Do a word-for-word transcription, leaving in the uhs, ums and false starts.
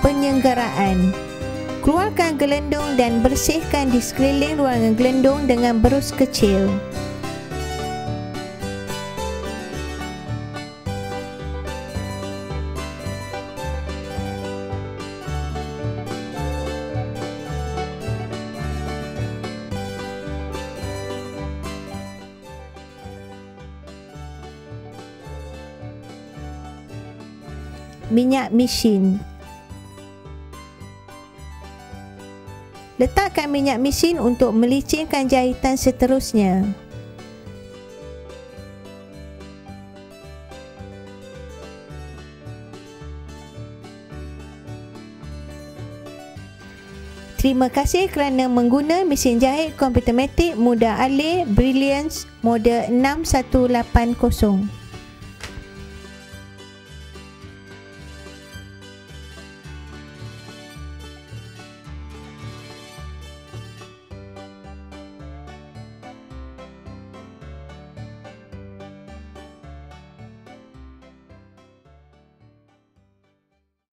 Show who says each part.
Speaker 1: penyenggaraan. Keluarkan gelendung dan bersihkan di sekeliling ruangan gelendung dengan berus kecil. Minyak mesin. Letakkan minyak mesin untuk melicinkan jahitan seterusnya. Terima kasih kerana mengguna mesin jahit komputermatik Mudah Alih Brilliance model enam satu lapan kosong.